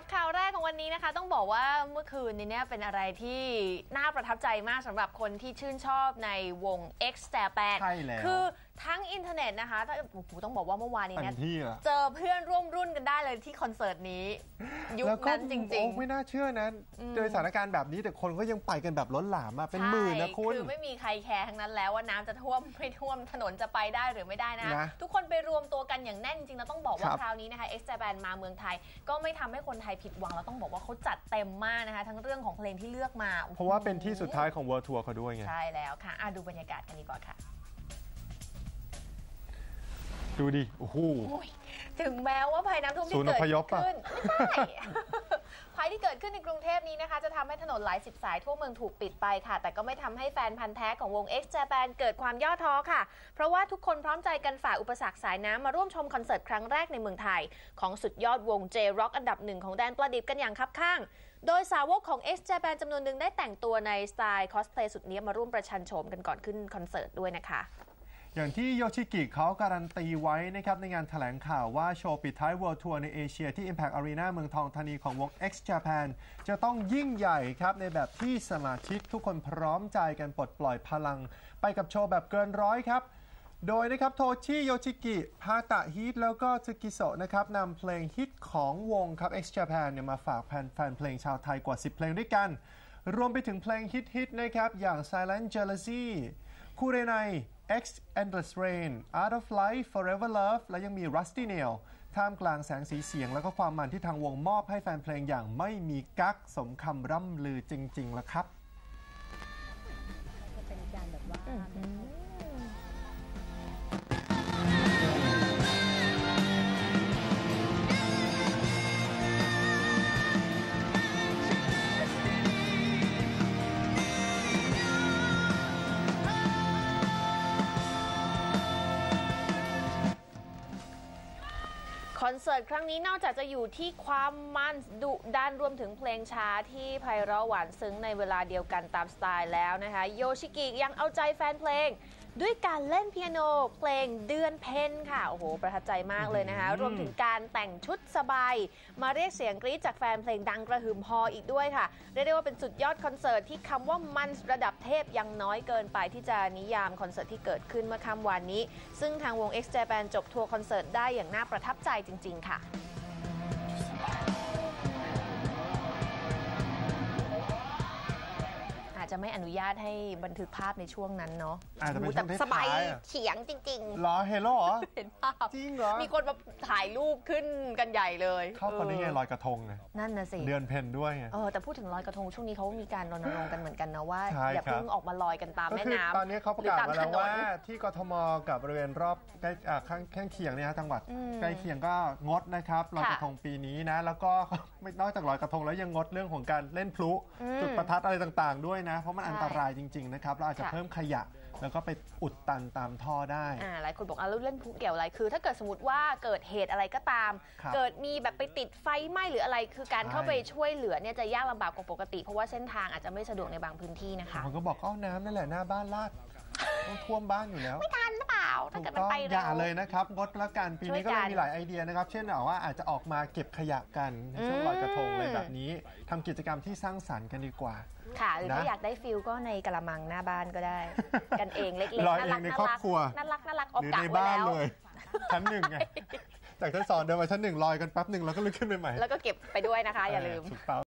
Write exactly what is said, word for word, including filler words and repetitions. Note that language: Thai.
รับข่าวแรกของวันนี้นะคะต้องบอกว่าเมื่อคืนนี้เนี่ยเป็นอะไรที่น่าประทับใจมากสำหรับคนที่ชื่นชอบในวง X Japan ใช่แล้วคือทั้งอินเทอร์เน็ตนะคะต้องบอกว่าเมื่อวานนี้เนี่ยเ, เจอเพื่อนร่วมรุ่นกันได้เลยที่คอนเสิร์ตนี้ยุคนั้นจริงๆไม่น่าเชื่อนะโดยสถานการณ์แบบนี้แต่คนก็ยังไปกันแบบล้นหลามมาเป็นหมื่นนะคุณคือไม่มีใครแคร์ทั้งนั้นแล้วว่าน้ำจะท่วมไม่ท่วมถนนจะไปได้หรือไม่ได้นะนะทุกคนไปรวมตัวกันอย่างแน่นจริงๆแล้วต้องบอกว่าคราวนี้นะคะ X Japan มาเมืองไทยก็ไม่ทำให้คนไทยผิดหวังแล้วต้องบอกว่าเขาจัดเต็มมากนะคะทั้งเรื่องของเพลงที่เลือกมาเพราะว่าเป็นที่สุดท้ายของ World Tour เขาด้วยไงใช่แล้วค่ะดูบรรยากาศกันดีกว่าค่ะดูดิโอ้โหถึงแม้ว่าภัยน้ำท่วมที่เกิดขึ้นไม่ใช่ภัยที่เกิดขึ้นในกรุงเทพนี้นะคะจะทำให้ถนนหลายสิบสายทั่วเมืองถูกปิดไปค่ะแต่ก็ไม่ทำให้แฟนพันธ์แท้ของวง X Japan เกิดความย่อท้อค่ะเพราะว่าทุกคนพร้อมใจกันฝ่าอุปสรรคสายน้ำมาร่วมชมคอนเสิร์ตครั้งแรกในเมืองไทยของสุดยอดวง J-Rock อันดับหนึ่งของแดนประดิบกันอย่างคับข้างโดยสาวกของ X Japan จำนวนหนึ่งได้แต่งตัวในสไตล์คอสเพลย์สุดเนี้ยมาร่วมประชันโฉมกันก่อนขึ้นคอนเสิร์ตด้วยนะคะอย่างที่โยชิกิเขาการันตีไว้นะครับในงานแถลงข่าวว่าโชว์ปิดท้าย World Tour ในเอเชียที่ Impact Arena เมืองทองธานีของวง X Japan จะต้องยิ่งใหญ่ครับในแบบที่สมาชิกทุกคนพร้อมใจกันปลดปล่อยพลังไปกับโชว์แบบเกินร้อยครับโดยนะครับโทชิโยชิกิพาตะฮิตแล้วก็ซึกิโซะนะครับนำเพลงฮิตของวงครับ X Japan เนี่ยมาฝากแฟนเพลงชาวไทยกว่าสิบเพลงด้วยกันรวมไปถึงเพลงฮิตๆนะครับอย่าง Silent Jealousy คูเรไนX Endless Rain Art of Life Forever Love และยังมี Rusty Nail ท่ามกลางแสงสีเสียงและก็ความมันที่ทางวงมอบให้แฟนเพลงอย่างไม่มีกั๊กสมคำร่ำลือจริงๆแล้วครับจะเป็นการแบบว่าคอนเสิร์ตครั้งนี้นอกจากจะอยู่ที่ความมันดุดันรวมถึงเพลงช้าที่ไพเราะหวานซึ้งในเวลาเดียวกันตามสไตล์แล้วนะคะโยชิกิยังเอาใจแฟนเพลงด้วยการเล่นเปียโนเพลงเดือนเพ็ญค่ะโอ้โหประทับใจมากเลยนะคะรวมถึงการแต่งชุดสบายมาเรียกเสียงกรี๊ดจากแฟนเพลงดังกระหึ่มฮออีกด้วยค่ะเรียกได้ว่าเป็นสุดยอดคอนเสิร์ตที่คำว่ามันระดับเทพยังน้อยเกินไปที่จะนิยามคอนเสิร์ตที่เกิดขึ้นเมื่อค่ำวานนี้ซึ่งทางวง X Japan จบทัวร์คอนเสิร์ตได้อย่างน่าประทับใจจริงๆค่ะอาจจะไม่อนุญาตให้บันทึกภาพในช่วงนั้นเนาะอาจจะเป็นช่วงท้ายๆสบายเฉียงจริงๆหรอเฮโร่เหรอเห็นภาพจริงเหรอมีคนมาถ่ายรูปขึ้นกันใหญ่เลยเข้าคนนี้ไงลอยกระทงไงนั่นนะสิเดือนเพ็ญด้วยไงเออแต่พูดถึงลอยกระทงช่วงนี้เขามีการรณรงค์กันเหมือนกันนะว่าอย่าเพิ่งออกมาลอยกันตามแม่น้ำตอนนี้เขาประกาศมาแล้วว่าที่กทมกับบริเวณรอบใกล้ข้างข้างเคียงเนี่ยจังหวัดใกล้เคียงก็งดนะครับลอยกระทงปีนี้นะแล้วก็ไม่นอกจากลอยกระทงแล้วยังงดเรื่องของการเล่นพลุจุดประทัดอะไรต่างๆด้วยนะเพราะมันอันตรายจริงๆนะครับเราอาจจะเพิ่มขยะแล้วก็ไปอุดตันตามท่อได้อ่าหลายคนบอกอ่ะแล้วเล่นพลุเกี่ยวอะไรคือถ้าเกิดสมมติว่าเกิดเหตุอะไรก็ตามเกิดมีแบบไปติดไฟไหม้หรืออะไรคือการเข้าไปช่วยเหลือเนี่ยจะยากลำบากกว่าปกติเพราะว่าเส้นทางอาจจะไม่สะดวกในบางพื้นที่นะคะผมก็บอกเอาน้ำนั่นแหละหน้าบ้านลาดต้องท่วมบ้านอยู่แล้วไม่ทันหรือเปล่าถ้าเกิดมันไปเร็วอย่าเลยนะครับงดละกันปีนี้ก็เลยมีหลายไอเดียนะครับเช่นว่าอาจจะออกมาเก็บขยะกันในช่วงลอยกระทงอะไรแบบนี้ทำกิจกรรมที่สร้างสรรค์กันดีกว่าค่ะหรือถ้าอยากได้ฟิลก็ในกระมังหน้าบ้านก็ได้กันเองเล็กๆน่ารักน่ารักน่ารักน่ารักหรือในบ้านเลยชั้นหนึ่งไงจากชั้นสองเดินมาชั้นหนึ่งลอยกันแป๊บหนึ่งแล้วก็ลุกขึ้นไปใหม่แล้วก็เก็บไปด้วยนะคะอย่าลืม